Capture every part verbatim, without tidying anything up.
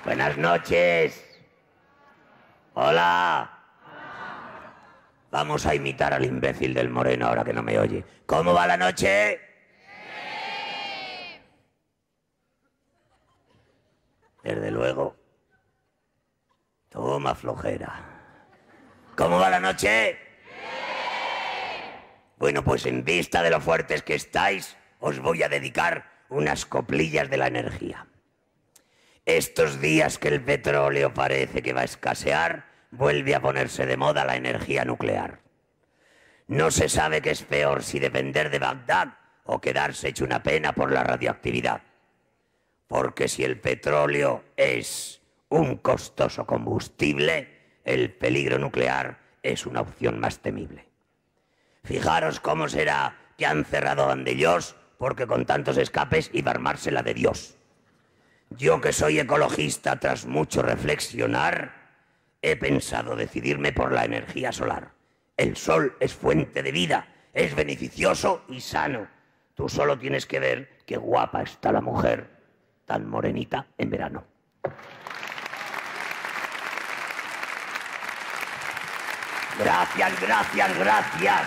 Buenas noches. Hola. Vamos a imitar al imbécil del Moreno ahora que no me oye. ¿Cómo va la noche? Desde luego. Toma flojera. ¿Cómo va la noche? Bueno, pues en vista de lo fuertes que estáis, os voy a dedicar unas coplillas de la energía. Estos días que el petróleo parece que va a escasear, vuelve a ponerse de moda la energía nuclear. No se sabe qué es peor, si depender de Bagdad o quedarse hecho una pena por la radioactividad. Porque si el petróleo es un costoso combustible, el peligro nuclear es una opción más temible. Fijaros cómo será que han cerrado Vandellós, porque con tantos escapes iba a armársela de Dios. Yo, que soy ecologista, tras mucho reflexionar, he pensado decidirme por la energía solar. El sol es fuente de vida, es beneficioso y sano. Tú solo tienes que ver qué guapa está la mujer, tan morenita en verano. Gracias, gracias, gracias.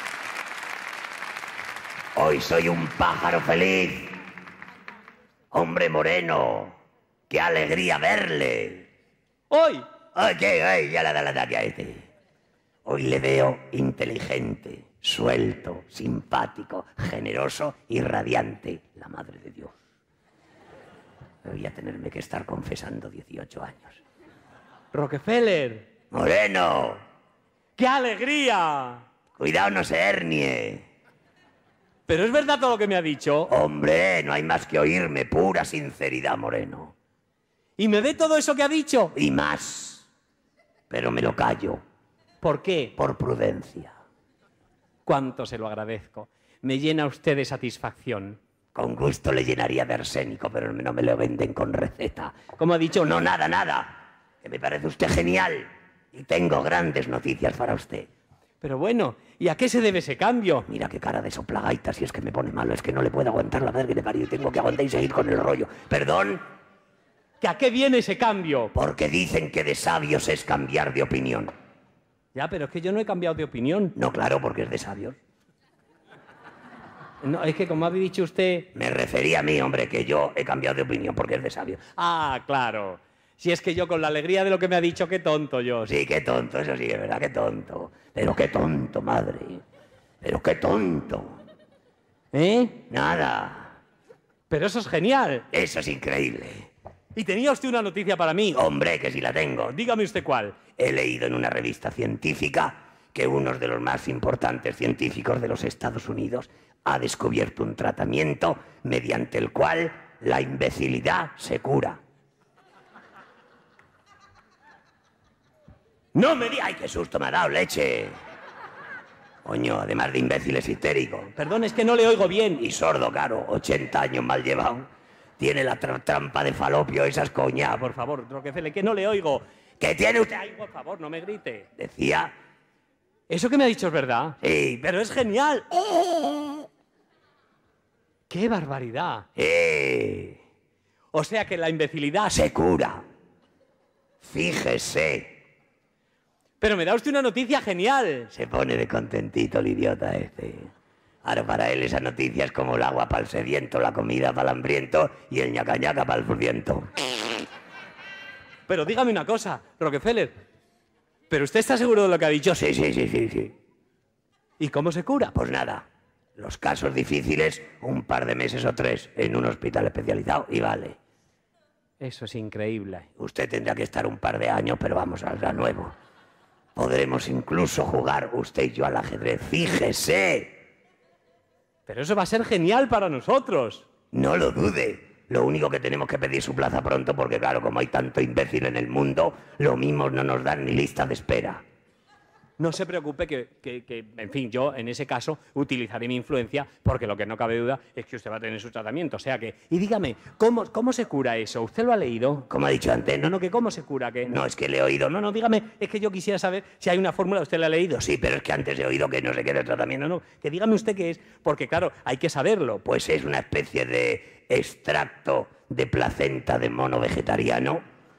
Hoy soy un pájaro feliz. Hombre Moreno, qué alegría verle. ¡Hoy! ¡Ay, qué! ¡Ay, ya la da la daria este! Hoy le veo inteligente, suelto, simpático, generoso y radiante. La madre de Dios. Voy a tenerme que estar confesando dieciocho años. Rockefeller. ¡Moreno! ¡Qué alegría! Cuidado, no se hernie. ¿Pero es verdad todo lo que me ha dicho? Hombre, no hay más que oírme. Pura sinceridad, Moreno. ¿Y me ve todo eso que ha dicho? Y más. Pero me lo callo. ¿Por qué? Por prudencia. Cuánto se lo agradezco. Me llena usted de satisfacción. Con gusto le llenaría de arsénico, pero no me lo venden con receta. ¿Cómo ha dicho? No, nada, nada. Que me parece usted genial. Y tengo grandes noticias para usted. Pero bueno, ¿y a qué se debe ese cambio? Mira qué cara de soplagaita, si es que me pone malo. Es que no le puedo aguantar la verga que le parió y tengo que aguantar y seguir con el rollo. ¿Perdón? ¿Que a qué viene ese cambio? Porque dicen que de sabios es cambiar de opinión. Ya, pero es que yo no he cambiado de opinión. No, claro, porque es de sabios. No, es que como ha dicho usted... Me refería a mí, hombre, que yo he cambiado de opinión porque es de sabios. Ah, claro. Si es que yo con la alegría de lo que me ha dicho, qué tonto yo. Sí, qué tonto, eso sí, es verdad, qué tonto. Pero qué tonto, madre. Pero qué tonto. ¿Eh? Nada. Pero eso es genial. Eso es increíble. Y tenía usted una noticia para mí. Hombre, que sí la tengo. Dígame usted cuál. He leído en una revista científica que uno de los más importantes científicos de los Estados Unidos ha descubierto un tratamiento mediante el cual la imbecilidad se cura. ¡No me digas! ¡Ay, qué susto me ha dado, leche! Coño, además de imbécil es histérico. Perdón, es que no le oigo bien. Y sordo, caro, ochenta años mal llevado. Tiene la tra trampa de falopio, esas coñas. Por favor, Rockefeller, que no le oigo. ¿Qué tiene usted? Ay, por favor, no me grite. Decía... ¿Eso que me ha dicho es verdad? Sí, pero es genial. ¡Qué barbaridad! Eh... O sea que la imbecilidad... Se cura. Fíjese. Pero me da usted una noticia genial. Se pone de contentito el idiota este. Ahora para él esa noticia es como el agua para el sediento, la comida para el hambriento y el ñaca-ñaca para el furbiento. Pero dígame una cosa, Rockefeller. ¿Pero usted está seguro de lo que ha dicho? Sí, sí, sí, sí, sí. ¿Y cómo se cura? Pues nada. Los casos difíciles, un par de meses o tres en un hospital especializado y vale. Eso es increíble. Usted tendrá que estar un par de años, pero vamos, saldrá nuevo. Podremos incluso jugar usted y yo al ajedrez. ¡Fíjese! Pero eso va a ser genial para nosotros. No lo dude. Lo único que tenemos que pedir su plaza pronto porque, claro, como hay tanto imbécil en el mundo, lo mismo no nos dan ni lista de espera. No se preocupe que, que, que, en fin, yo en ese caso utilizaré mi influencia porque lo que no cabe duda es que usted va a tener su tratamiento. O sea que... Y dígame, ¿cómo, cómo se cura eso? ¿Usted lo ha leído? Como ha dicho antes. No, no, que cómo se cura, que... No, es que le he oído. No, no, dígame, es que yo quisiera saber si hay una fórmula, ¿usted la ha leído? Sí, pero es que antes he oído que no se quede el tratamiento. No, no, que dígame usted qué es, porque claro, hay que saberlo. Pues es una especie de extracto de placenta de mono vegetariano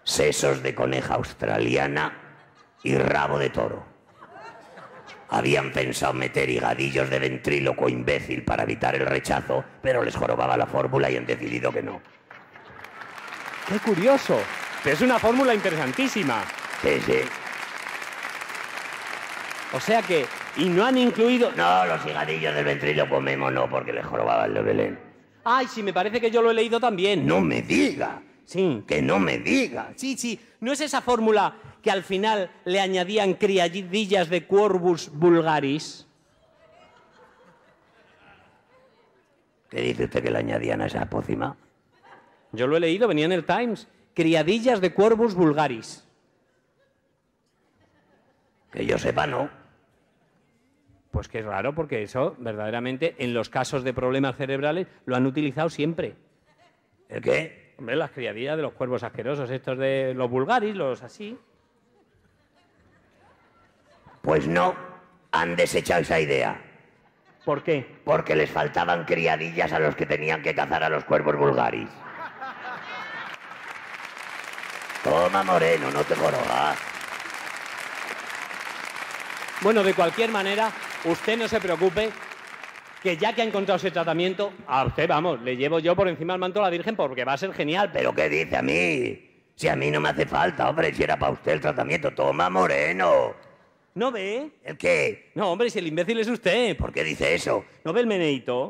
sesos de coneja australiana y rabo de toro. Habían pensado meter higadillos de ventríloco imbécil para evitar el rechazo, pero les jorobaba la fórmula y han decidido que no. ¡Qué curioso! Pero es una fórmula interesantísima. Sí, sí. O sea que... ¿Y no han incluido...? No, los higadillos del ventríloco memo no, porque les jorobaba el de Belén. ¡Ay, sí, me parece que yo lo he leído también! ¡No me diga! Sí. ¡Que no me diga! Sí, sí. ¿No es esa fórmula que al final le añadían criadillas de Corvus vulgaris? ¿Qué dice usted que le añadían a esa pócima? Yo lo he leído, venía en el Times. Criadillas de Corvus vulgaris. Que yo sepa, no. Pues que es raro, porque eso, verdaderamente, en los casos de problemas cerebrales, lo han utilizado siempre. ¿El qué? Hombre, las criadillas de los cuervos asquerosos, estos de los vulgaris, los así. Pues no, han desechado esa idea. ¿Por qué? Porque les faltaban criadillas a los que tenían que cazar a los cuervos vulgaris. Toma, Moreno, no te jorobas. Bueno, de cualquier manera, usted no se preocupe, que ya que ha encontrado ese tratamiento, a usted, vamos, le llevo yo por encima del manto a la Virgen porque va a ser genial. ¿Pero qué dice a mí? Si a mí no me hace falta, hombre, si era para usted el tratamiento. Toma, Moreno. ¿No ve? ¿El qué? No, hombre, si el imbécil es usted. ¿Por qué dice eso? ¿No ve el meneíto?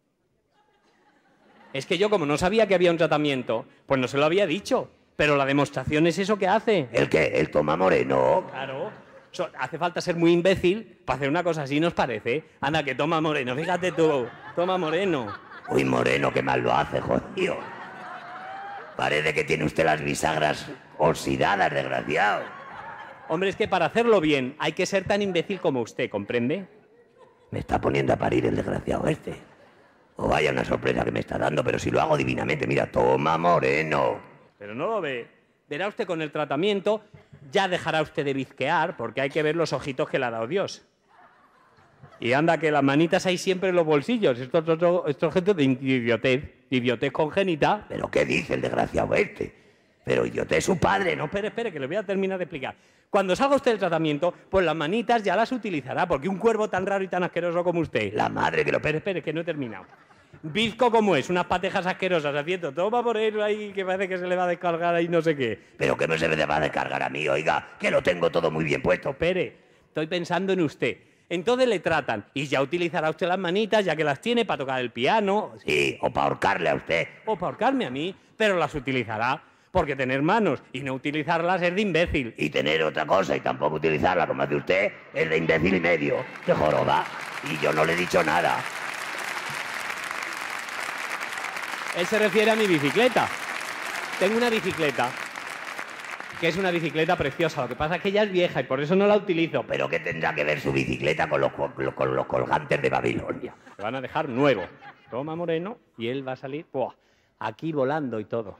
Es que yo, como no sabía que había un tratamiento, pues no se lo había dicho. Pero la demostración es eso que hace. ¿El qué? ¿El toma, Moreno? Claro. So, hace falta ser muy imbécil para hacer una cosa así, ¿nos parece? Anda, que toma, Moreno. Fíjate tú. Toma, Moreno. Uy, Moreno, qué mal lo hace, jodido. Parece que tiene usted las bisagras oxidadas, desgraciado. Hombre, es que para hacerlo bien hay que ser tan imbécil como usted, ¿comprende? Me está poniendo a parir el desgraciado este. O vaya una sorpresa que me está dando, pero si lo hago divinamente. Mira, toma, Moreno. Pero no lo ve. Verá usted con el tratamiento, ya dejará usted de bizquear, porque hay que ver los ojitos que le ha dado Dios. Y anda, que las manitas hay siempre en los bolsillos. Esto es otro, esto es gente de idiotez, de idiotez congénita. ¿Pero qué dice el desgraciado este? Pero idiotez es su padre, ¿no? Espere, espere, que le voy a terminar de explicar. Cuando salga usted del tratamiento, pues las manitas ya las utilizará, porque un cuervo tan raro y tan asqueroso como usted... La madre que lo... Espere, espere, que no he terminado. Bizco como es, unas patejas asquerosas haciendo, toma por él ahí que parece que se le va a descargar ahí no sé qué. Pero que no se me va a descargar a mí, oiga, que lo tengo todo muy bien puesto. Espere, estoy pensando en usted. Entonces le tratan y ya utilizará usted las manitas, ya que las tiene para tocar el piano. Sí, o para ahorcarle a usted. O para ahorcarme a mí, pero las utilizará. Porque tener manos y no utilizarlas es de imbécil. Y tener otra cosa y tampoco utilizarla como hace usted es de imbécil y medio. De joroba. Y yo no le he dicho nada. Él se refiere a mi bicicleta. Tengo una bicicleta, que es una bicicleta preciosa. Lo que pasa es que ella es vieja y por eso no la utilizo. ¿Pero qué tendrá que ver su bicicleta con los, con los colgantes de Babilonia? Le van a dejar nuevo. Toma, Moreno, y él va a salir ¡buah! Aquí volando y todo.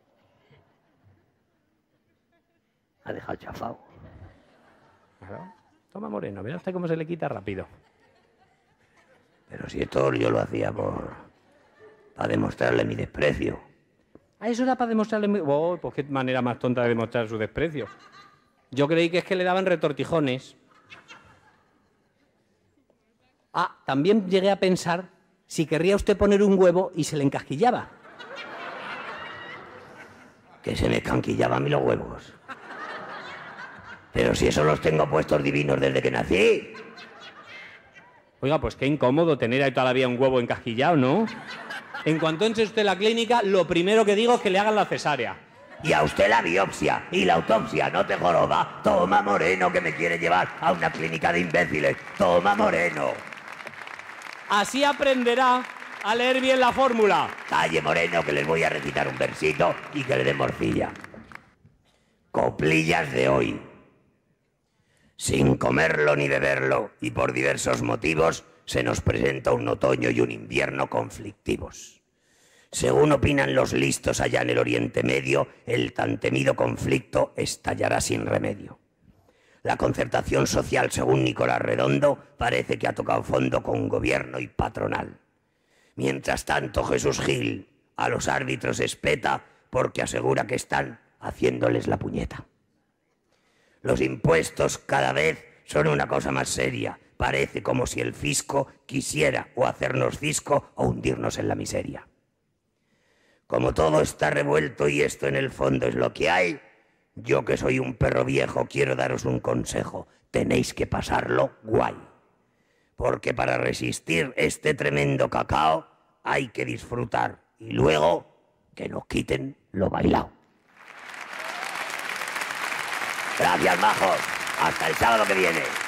Ha dejado chafado. Claro. Toma, Moreno, verá usted cómo se le quita rápido. Pero si esto yo lo hacía por... para demostrarle mi desprecio. Ah, eso era para demostrarle... Mi... Oh, pues qué manera más tonta de demostrar su desprecio. Yo creí que es que le daban retortijones. Ah, también llegué a pensar si querría usted poner un huevo y se le encasquillaba. Que se me escanquillaban a mí los huevos. Pero si eso los tengo puestos divinos desde que nací. Oiga, pues qué incómodo tener ahí toda la vida un huevo encasquillado, ¿no? En cuanto entre usted en la clínica, lo primero que digo es que le hagan la cesárea. Y a usted la biopsia y la autopsia, no te joroba. Toma, Moreno, que me quiere llevar a una clínica de imbéciles. Toma, Moreno. Así aprenderá a leer bien la fórmula. Calle, Moreno, que les voy a recitar un versito y que le dé morcilla. Coplillas de hoy. Sin comerlo ni beberlo y por diversos motivos se nos presenta un otoño y un invierno conflictivos. Según opinan los listos allá en el Oriente Medio, el tan temido conflicto estallará sin remedio. La concertación social, según Nicolás Redondo, parece que ha tocado fondo con gobierno y patronal. Mientras tanto, Jesús Gil a los árbitros espeta porque asegura que están haciéndoles la puñeta. Los impuestos cada vez son una cosa más seria. Parece como si el fisco quisiera o hacernos fisco o hundirnos en la miseria. Como todo está revuelto y esto en el fondo es lo que hay, yo que soy un perro viejo quiero daros un consejo. Tenéis que pasarlo guay. Porque para resistir este tremendo cacao hay que disfrutar y luego que nos quiten lo bailado. Gracias, majos. Hasta el sábado que viene.